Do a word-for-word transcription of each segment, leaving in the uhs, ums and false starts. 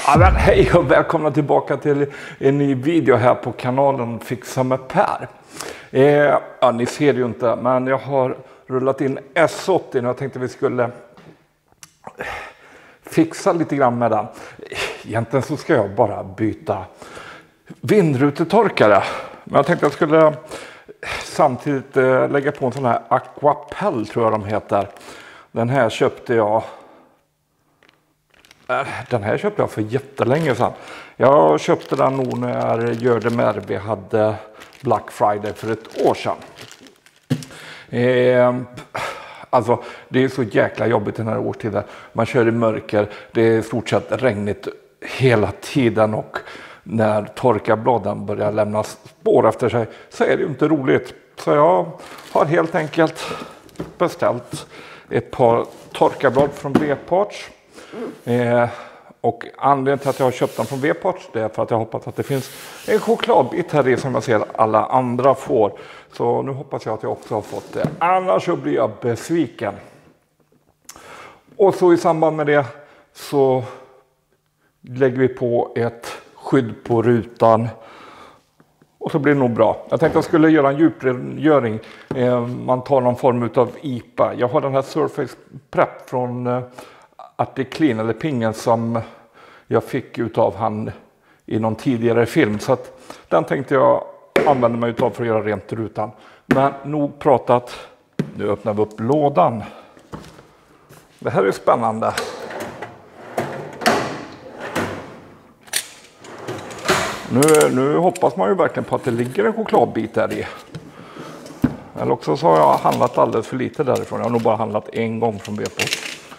Ja, men hej och välkomna tillbaka till en ny video här på kanalen Fixa med Per. Eh, ja, ni ser det ju inte, men jag har rullat in S åttio och jag tänkte vi skulle fixa lite grann med den. Egentligen så ska jag bara byta vindrutetorkare. Men jag tänkte jag skulle samtidigt eh, lägga på en sån här Aquapel, tror jag de heter. Den här köpte jag Den här köpte jag för jättelänge sedan. Jag köpte den nog när Gör det med vi hade Black Friday för ett år sedan. Eh, alltså det är så jäkla jobbigt den här årtiden. Man kör i mörker. Det är i stort sett regnigt hela tiden. Och när torkarbladen börjar lämna spår efter sig så är det ju inte roligt. Så jag har helt enkelt beställt ett par torkarblad från V-Parts. Eh, och anledningen till att jag har köpt den från V-Parts är för att jag hoppas att det finns en chokladbit här i som jag ser alla andra får. Så nu hoppas jag att jag också har fått det. Annars så blir jag besviken. Och så i samband med det så lägger vi på ett skydd på rutan. Och så blir det nog bra. Jag tänkte att jag skulle göra en djuprengöring. Eh, man tar någon form av I P A. Jag har den här Surface Prep från eh, Articlean eller Pingen som jag fick utav han i någon tidigare film. Så att den tänkte jag använda mig utav för att göra rent rutan. Men nog pratat. Nu öppnar vi upp lådan. Det här är spännande. Nu, nu hoppas man ju verkligen på att det ligger en chokladbit där i. Eller också så har jag handlat alldeles för lite därifrån. Jag har nog bara handlat en gång från V-Parts.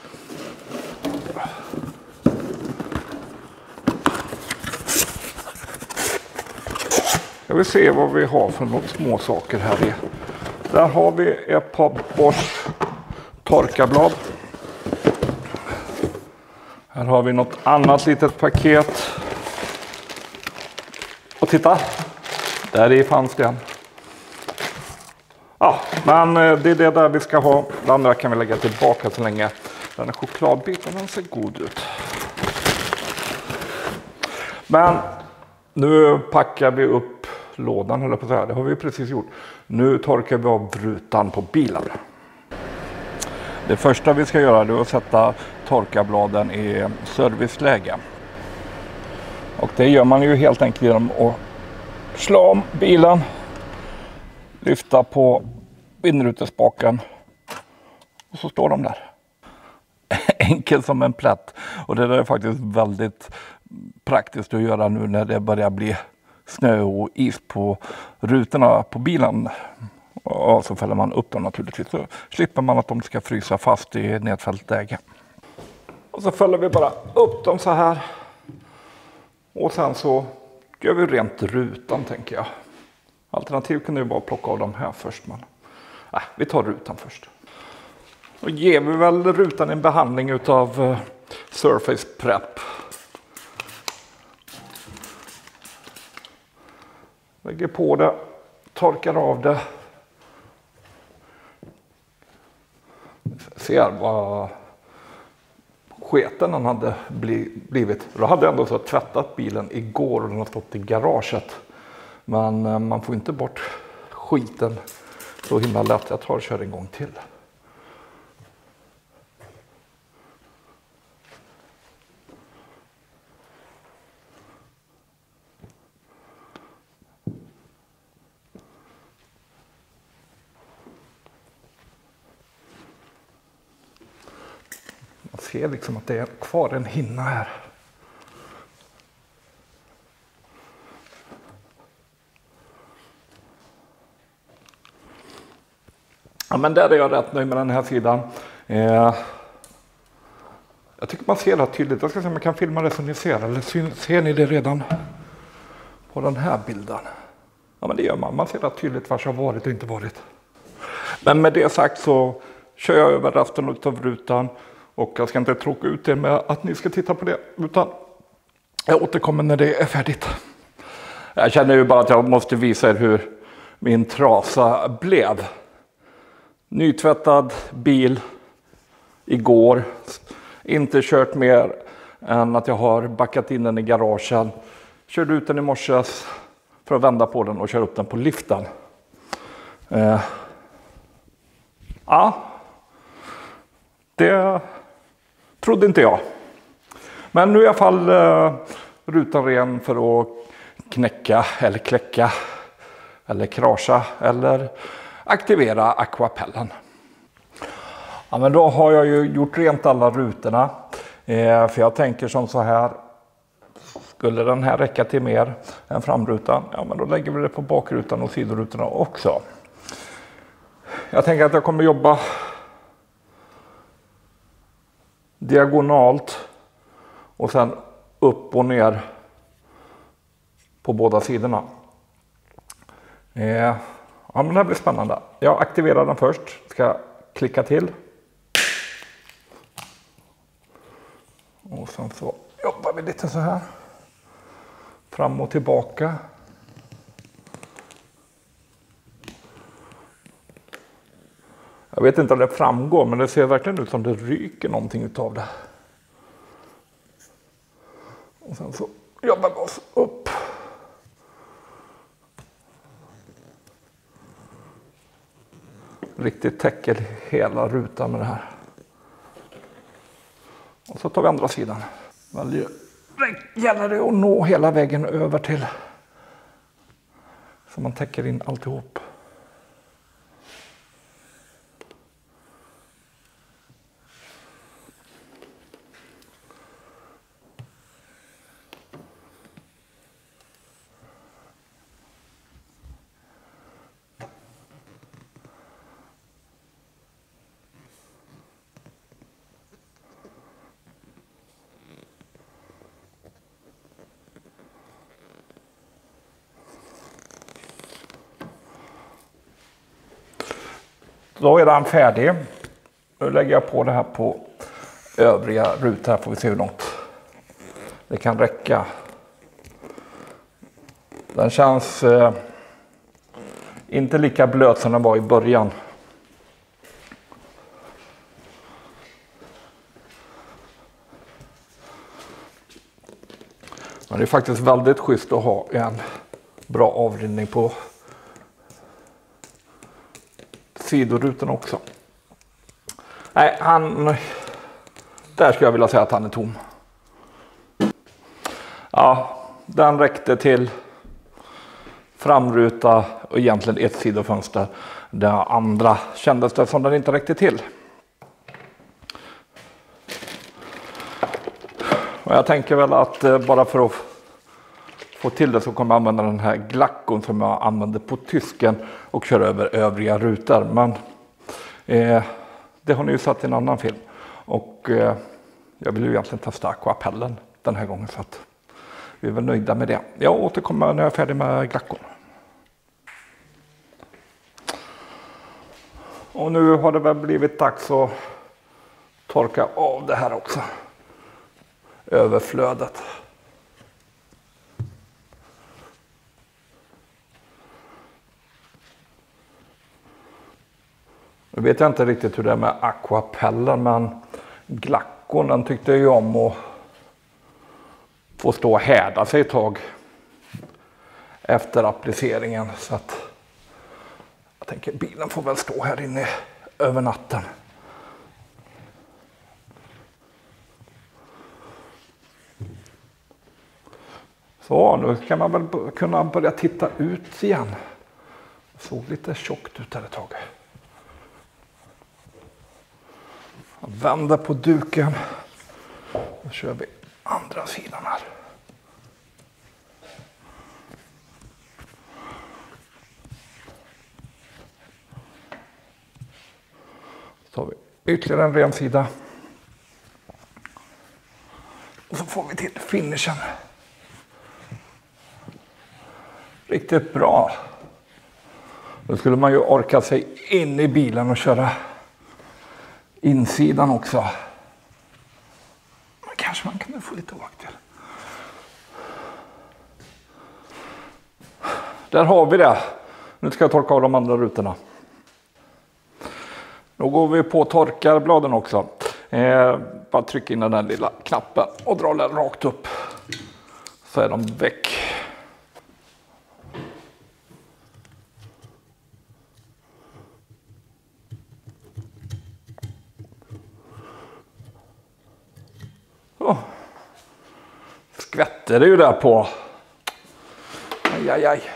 Jag vill se vad vi har för något små saker här i. Där har vi ett par Bosch torkarblad. Här har vi något annat litet paket. Och titta, där i fanns den. Ja, men det är det där vi ska ha. Det andra kan vi lägga tillbaka så länge. Den här chokladbiten, den ser god ut. Men nu packar vi upp lådan, eller på så här. Det har vi precis gjort. Nu torkar vi av rutan på bilen. Det första vi ska göra är att sätta torkarbladen i serviceläge. Och det gör man ju helt enkelt genom att slå om bilen, lyfta på vindrutespaken och så står de där. Enkelt som en plätt. Och det där är faktiskt väldigt praktiskt att göra nu när det börjar bli snö och is på rutorna på bilen. Och så fäller man upp dem naturligtvis. Så slipper man att de ska frysa fast i nedfällt läge. Och så fäller vi bara upp dem så här. Och sen så gör vi rent rutan, tänker jag. Alternativ kan ju bara plocka av dem här först. Men äh, vi tar rutan först. Då ger vi väl rutan en behandling utav uh, Surface Prep. Lägger på det, torkar av det. Ser vad sketen han hade blivit. Då hade jag ändå så tvättat bilen igår och den har stått i garaget. Men man får inte bort skiten så himla lätt. Jag tar och kör en gång till. Man ser liksom att det är kvar en hinna här. Ja, men där är jag rätt nöjd med den här sidan. Eh, jag tycker man ser det tydligt. Jag ska se om jag kan filma det så ni ser. Eller ser ni det redan på den här bilden? Ja, men det gör man. Man ser det tydligt var jag har varit och inte varit. Men med det sagt så kör jag över resten av rutan. Och jag ska inte tråka ut er med att ni ska titta på det. Utan jag återkommer när det är färdigt. Jag känner ju bara att jag måste visa er hur min trasa blev. Nytvättad bil igår. Inte kört mer än att jag har backat in den i garagen. Körde ut den i morse för att vända på den och köra upp den på liften. Eh, ja, det trodde inte jag. Men nu är i alla fall eh, rutan ren för att knäcka eller kläcka eller krascha eller aktivera aquapellen. Ja, men då har jag ju gjort rent alla rutorna. Eh, för jag tänker som så här. Skulle den här räcka till mer än framrutan? Ja, men då lägger vi det på bakrutan och sidorutorna också. Jag tänker att jag kommer jobba diagonalt och sen upp och ner på båda sidorna. Eh, ja, men det här blir spännande. Jag aktiverar den först. Ska klicka till. Och sen så jobbar vi lite så här. Fram och tillbaka. Jag vet inte om det framgår, men det ser verkligen ut som det ryker någonting utav det. Och sen så jobbar vi oss upp. Riktigt täcker hela rutan med det här. Och så tar vi andra sidan. Väldigt gäller det att nå hela vägen över till. Så man täcker in alltihop. Då är den färdig. Nu lägger jag på det här på övriga rutor. Här får vi se hur långt det kan räcka. Den känns eh, inte lika blöt som den var i början. Men det är faktiskt väldigt schysst att ha en bra avrinning på sidorutan också. Nej, han... Där skulle jag vilja säga att han är tom. Ja, den räckte till framruta och egentligen ett sidofönster. Det andra kändes det som den inte räckte till. Och jag tänker väl att bara för att få till det så kommer jag använda den här glackon som jag använde på tysken och köra över övriga rutor. Men eh, det har ni ju sett i en annan film. Och eh, jag vill ju egentligen testa aquapellen den här gången, så att vi är väl nöjda med det. Jag återkommer när jag är färdig med glackon. Och nu har det väl blivit dags att torka av det här också. Överflödet. Nu vet jag inte riktigt hur det är med aquapellen, men glackon, den tyckte jag ju om att få stå och härda sig ett tag efter appliceringen. Så att jag tänker bilen får väl stå här inne över natten. Så nu kan man väl kunna börja titta ut igen. Det såg lite tjockt ut här ett tag. Jag vänder på duken. Då kör vi andra sidan här. Så har vi ytterligare en ren sida. Och så får vi till finishen. Riktigt bra. Då skulle man ju orka sig in i bilen och köra insidan också. Men kanske man kan få lite åk till. Där har vi det. Nu ska jag torka av de andra rutorna. Då går vi på torkarbladen också. Eh, bara trycka in den där lilla knappen och dra den rakt upp. Så är de väck. Oh. Skvätter det ju där på. Aj, aj, aj.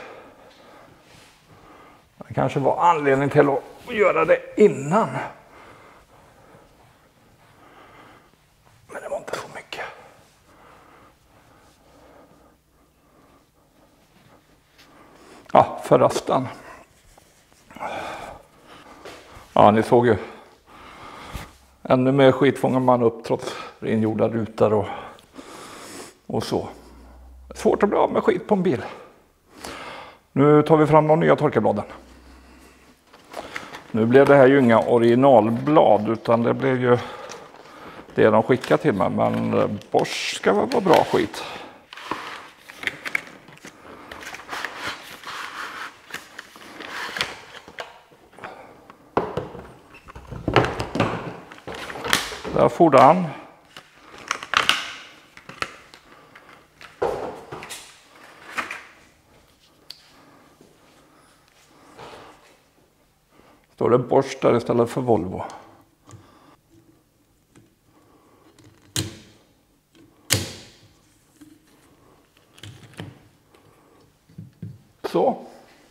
Det kanske var anledning till att göra det innan. Men det var inte så mycket. Ja, förresten. Ja, ni såg ju. Ännu mer skit fångar man upp trots rengjorda rutor och, och så. Det är svårt att bli av med skit på en bil. Nu tar vi fram de nya torkarbladen. Nu blev det här ju inga originalblad utan det blev ju det de skickade till mig. Men Bosch ska väl vara bra skit. Där får den. Står det Bosch där istället för Volvo. Så.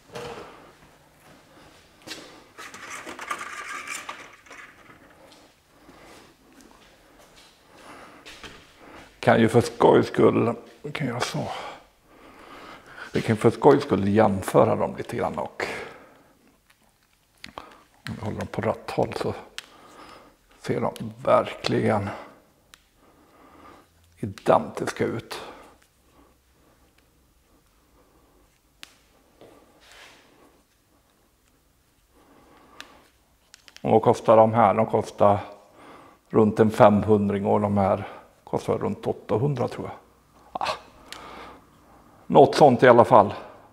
Kan ju för skojs skull, vi kan göra så. Vi kan för skojs skull jämföra dem lite grann och om vi håller dem på rätt håll så ser de verkligen identiska ut. Och vad kostar de här? De kostar runt en femhundring och de här kostar runt åttahundra tror jag. Ah. Något sånt i alla fall.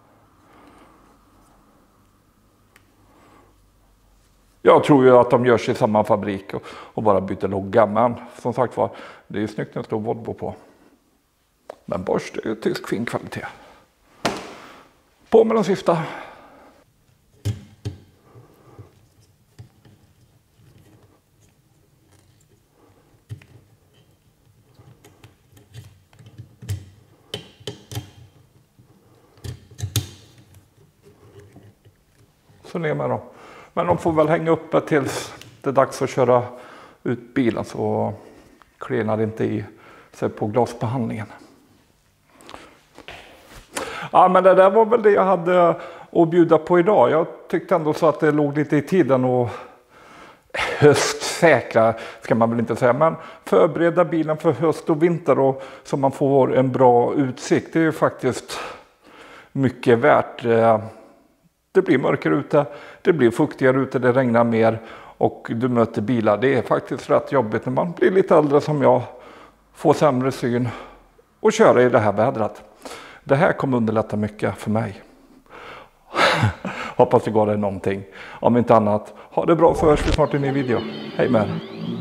Jag tror ju att de görs i samma fabrik och, och bara byter logga. Men som sagt var, det är ju snyggt när det står Volvo på. Men Bosch, det är ju tysk fin kvalitet. På med den sista. Så ner med dem. Men de får väl hänga uppe tills det är dags att köra ut bilen så klinar det inte i sig på glasbehandlingen. Ja, men det där var väl det jag hade att bjuda på idag. Jag tyckte ändå så att det låg lite i tiden och höstsäkra ska man väl inte säga. Men förbereda bilen för höst och vinter och så man får en bra utsikt. Det är ju faktiskt mycket värt. Det blir mörkare ute, det blir fuktigare ute, det regnar mer och du möter bilar. Det är faktiskt rätt jobbigt när man blir lite äldre som jag, får sämre syn och köra i det här vädret. Det här kommer underlätta mycket för mig. Hoppas det går det någonting. Om inte annat, ha det bra så hörs vi snart i en ny video. Hej med er.